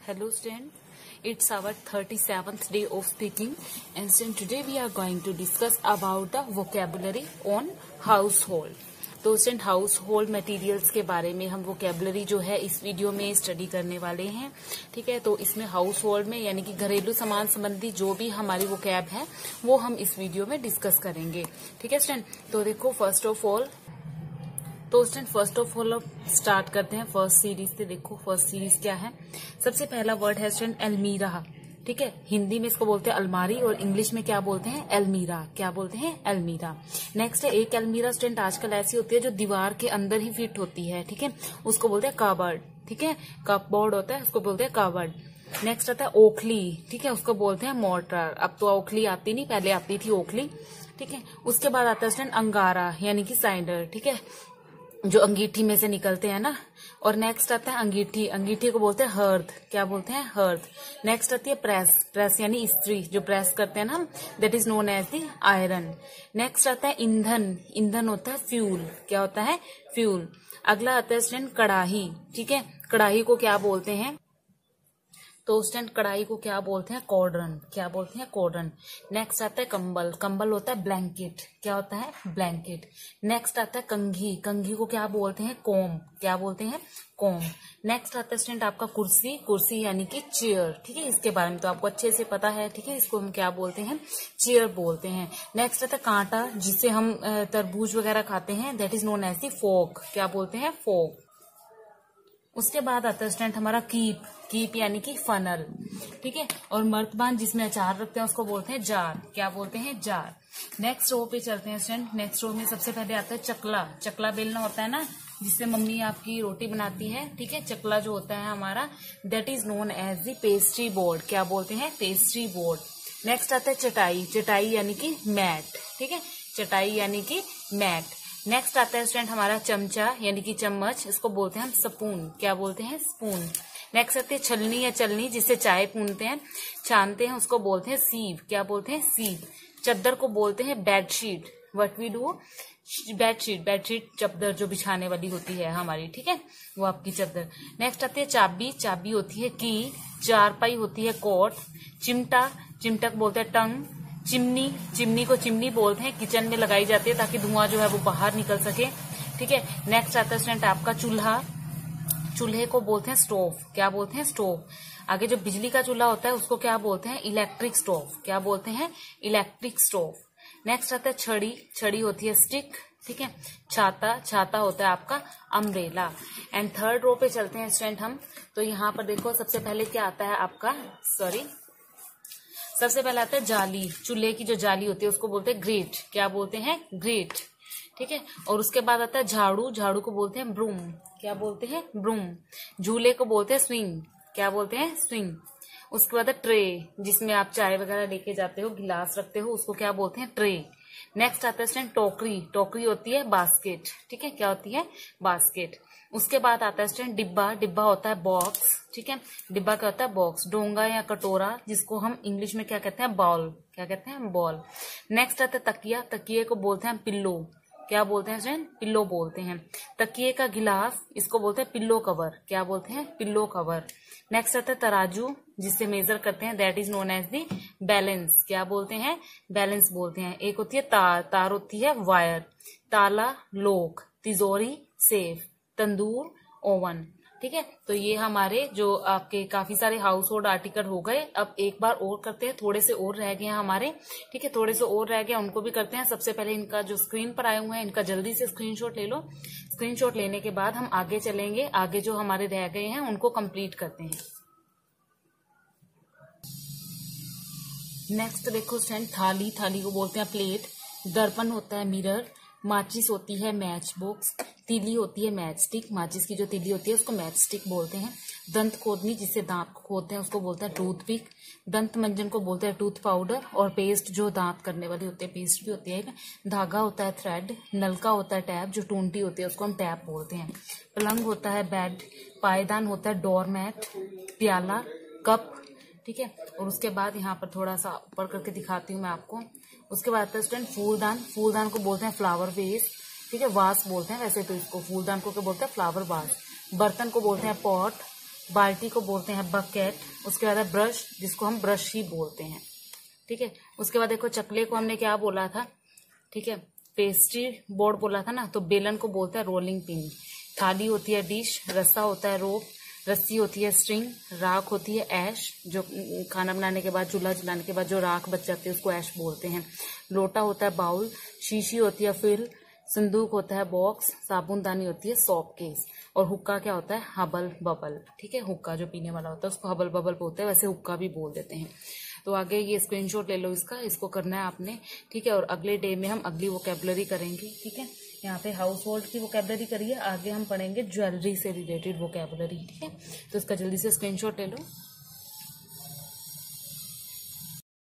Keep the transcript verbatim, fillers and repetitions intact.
Hello student, it's our thirty-seventh day of speaking and student today we are going to discuss about the vocabulary on household. तो student household materials के बारे में हम vocabulary जो है इस video में स्टडी करने वाले हैं। ठीक है, तो इसमें हाउस होल्ड में यानी कि घरेलू सामान संबंधी जो भी हमारी वोकैब है वो हम इस वीडियो में डिस्कस करेंगे। ठीक है स्टूडेंट, तो देखो फर्स्ट ऑफ ऑल तो student first of all start करते हैं फर्स्ट सीरीज से। देखो फर्स्ट सीरीज क्या है। सबसे पहला वर्ड है स्टूडेंट अलमीरा। ठीक है, हिंदी में इसको बोलते हैं अलमारी और इंग्लिश में क्या बोलते हैं अलमीरा। क्या बोलते हैं अलमीरा। नेक्स्ट है एक अलमीरा स्टूडेंट आजकल ऐसी होती है जो दीवार के अंदर ही फिट होती है। ठीक है, उसको बोलते हैं कबर्ड। ठीक है, कपबोर्ड होता है उसको बोलते हैं कबर्ड। नेक्स्ट आता है ओखली। ठीक है, उसको बोलते हैं मोर्टर। अब तो ओखली आती नहीं, पहले आती थी ओखली। ठीक है, उसके बाद आता है स्टूडेंट अंगारा यानी कि साइडर। ठीक है, जो अंगीठी में से निकलते हैं ना। और नेक्स्ट आता है अंगीठी। अंगीठी को बोलते हैं हर्द। क्या बोलते हैं हर्द। नेक्स्ट आती है प्रेस। प्रेस यानी इस्त्री, जो प्रेस करते हैं ना हम, that is known as the iron. Next आता है ईंधन। ईंधन होता है फ्यूल। क्या होता है फ्यूल। अगला आता है स्टूडेंट कड़ाही। ठीक है, कड़ाही को क्या बोलते हैं तो स्टूडेंट कढ़ाई को क्या बोलते हैं कॉर्डन। क्या बोलते हैं कॉर्डन। नेक्स्ट आता है कंबल। कंबल होता है ब्लैंकेट। क्या होता है ब्लैंकेट। नेक्स्ट आता है कंघी। कंघी को क्या बोलते हैं कोम। क्या बोलते हैं कोम। नेक्स्ट आता है स्टूडेंट आपका कुर्सी। कुर्सी यानी कि चेयर। ठीक है, इसके बारे में तो आपको अच्छे से पता है। ठीक है, इसको हम क्या बोलते हैं चेयर बोलते हैं। नेक्स्ट आता है कांटा, जिससे हम तरबूज वगैरह खाते हैं, that is known as the fork. क्या बोलते हैं फोक। उसके बाद आता है स्टूडेंट हमारा कीप। कीप यानी कि फनल। ठीक है, और मर्तबान जिसमें अचार रखते हैं उसको बोलते हैं जार। क्या बोलते हैं जार। नेक्स्ट रो पे चलते हैं स्टूडेंट। नेक्स्ट रो में सबसे पहले आता है चकला। चकला बेलना होता है ना, जिससे मम्मी आपकी रोटी बनाती है। ठीक है, चकला जो होता है हमारा, that is known as the pastry board. क्या बोलते हैं पेस्ट्री बोर्ड। नेक्स्ट आता है चटाई। चटाई यानी कि मैट। ठीक है, चटाई यानी कि मैट। नेक्स्ट आता है स्टूडेंट हमारा चमचा यानी कि चम्मच, इसको बोलते हैं हम स्पून। क्या बोलते हैं स्पून। नेक्स्ट आती है छलनी या चलनी, जिससे चाय पूनते हैं छानते हैं, उसको बोलते हैं सीव। क्या बोलते हैं सीव। चद्दर को बोलते हैं bedsheet. What we do bedsheet. Bedsheet चद्दर जो बिछाने वाली होती है हमारी। ठीक है, वो आपकी चद्दर। नेक्स्ट आती है चाबी। चाबी होती है की। चारपाई होती है कोट। चिमटा। चिमटा को बोलते हैं टंग। चिमनी। चिमनी को चिमनी बोलते हैं, किचन में लगाई जाती है ताकि धुआं जो है वो बाहर निकल सके। ठीक है, नेक्स्ट आता है स्टूडेंट आपका चूल्हा। चूल्हे को बोलते हैं स्टोव। क्या बोलते हैं स्टोव। आगे जो बिजली का चूल्हा होता है उसको क्या बोलते हैं इलेक्ट्रिक स्टोव। क्या बोलते हैं इलेक्ट्रिक स्टोव। नेक्स्ट आता है छड़ी। छड़ी होती है स्टिक। ठीक है, छाता। छाता होता है आपका अम्ब्रेला। एंड थर्ड रो पे चलते हैं स्टूडेंट हम। तो यहाँ पर देखो सबसे पहले क्या आता है आपका सॉरी सबसे पहले आता है जाली। चूल्हे की जो जाली होती है उसको बोलते हैं ग्रेट। क्या बोलते हैं ग्रेट। ठीक है, और उसके बाद आता है झाड़ू। झाड़ू को बोलते हैं ब्रूम। क्या बोलते हैं ब्रूम। झूले को बोलते हैं स्विंग। क्या बोलते हैं स्विंग। उसके बाद है ट्रे, जिसमें आप चाय वगैरह लेके जाते हो, गिलास रखते हो, उसको क्या बोलते हैं ट्रे। नेक्स्ट आता है स्टूडेंट टोकरी। टोकरी होती है बास्केट। ठीक है, क्या होती है बास्केट। उसके बाद आता है स्टूडेंट डिब्बा। डिब्बा होता है बॉक्स। ठीक है, डिब्बा क्या होता है बॉक्स। डोंगा या कटोरा, जिसको हम इंग्लिश में क्या कहते हैं बॉल। क्या कहते हैं बॉल। नेक्स्ट आता है तकिया। तकिए को बोलते हैं पिल्लो। क्या बोलते हैं स्टूडेंट पिल्लो बोलते हैं। तकिए का गिलास, इसको बोलते हैं पिल्लो कवर। क्या बोलते हैं पिल्लो कवर। नेक्स्ट आता है तराजू, जिससे मेजर करते हैं, that is known as the balance. क्या बोलते हैं बैलेंस बोलते हैं। एक होती है तार। तार होती है वायर। ताला लोक। तिजोरी सेफ। तंदूर ओवन। ठीक है, तो ये हमारे जो आपके काफी सारे हाउस होल्ड आर्टिकल हो गए। अब एक बार और करते हैं, थोड़े से और रह गए हैं हमारे। ठीक है, थोड़े से और रह गए, उनको भी करते हैं। सबसे पहले इनका जो स्क्रीन पर आए हुए हैं इनका जल्दी से स्क्रीनशॉट ले लो। स्क्रीनशॉट लेने के बाद हम आगे चलेंगे। आगे जो हमारे रह गए हैं उनको कंप्लीट करते हैं। नेक्स्ट देखो स्टूडेंट थाली। थाली को बोलते हैं प्लेट। दर्पण होता है मिरर। माचिस होती है मैच बॉक्स। तीली होती है मैच स्टिक। माचिस की जो तीली होती है उसको मैच स्टिक बोलते हैं। दंत खोदनी, जिससे दांत खोदते हैं, उसको बोलते हैं टूथ पिक। दंत मंजन को बोलते हैं टूथ पाउडर। और पेस्ट जो दांत करने वाली होती है, पेस्ट भी होती है। धागा होता है थ्रेड। नलका होता है टैप। जो टूंटी होती है उसको हम टैप बोलते हैं। पलंग होता है बेड। पायदान होता है डोरमैट। प्याला कप। ठीक है, और उसके बाद यहाँ पर थोड़ा सा ऊपर करके दिखाती हूँ मैं आपको। उसके बाद आता है स्टूडेंट फूलदान। फूलदान को बोलते हैं फ्लावर वेस। ठीक है, वास बोलते हैं वैसे तो इसको। फूलदान को क्या बोलते हैं फ्लावर वास। बर्तन को बोलते हैं पॉट। बाल्टी को बोलते हैं बकेट, उसके बाद है ब्रश जिसको हम ब्रश ही बोलते हैं, ठीक है। उसके बाद देखो चकले को हमने क्या बोला था, ठीक है, पेस्ट्री बोर्ड बोला था ना, तो बेलन को बोलते हैं रोलिंग पिन। थाली होती है डिश, रस्सा होता है रोप, रस्सी होती है स्ट्रिंग, राख होती है ऐश, जो खाना बनाने के बाद चूल्हा जलाने के बाद जो राख बच जाती है उसको ऐश बोलते हैं। लोटा होता है बाउल, शीशी होती है फिल, संदूक होता है बॉक्स, साबुनदानी होती है सॉप केस, और हुक्का क्या होता है हबल बबल, ठीक है। हुक्का जो पीने वाला होता है उसको हबल बबल बोलते हैं, वैसे हुक्का भी बोल देते हैं। तो आगे ये स्क्रीनशॉट ले लो इसका, इसको करना है आपने, ठीक है। और अगले डे में हम अगली वोकैबुलरी करेंगे, ठीक है। यहाँ पे हाउस होल्ड की वोकैबुलरी करिए, आगे हम पढ़ेंगे ज्वेलरी से रिलेटेड वोकैबुलरी, ठीक है। तो इसका जल्दी से स्क्रीनशॉट ले लो।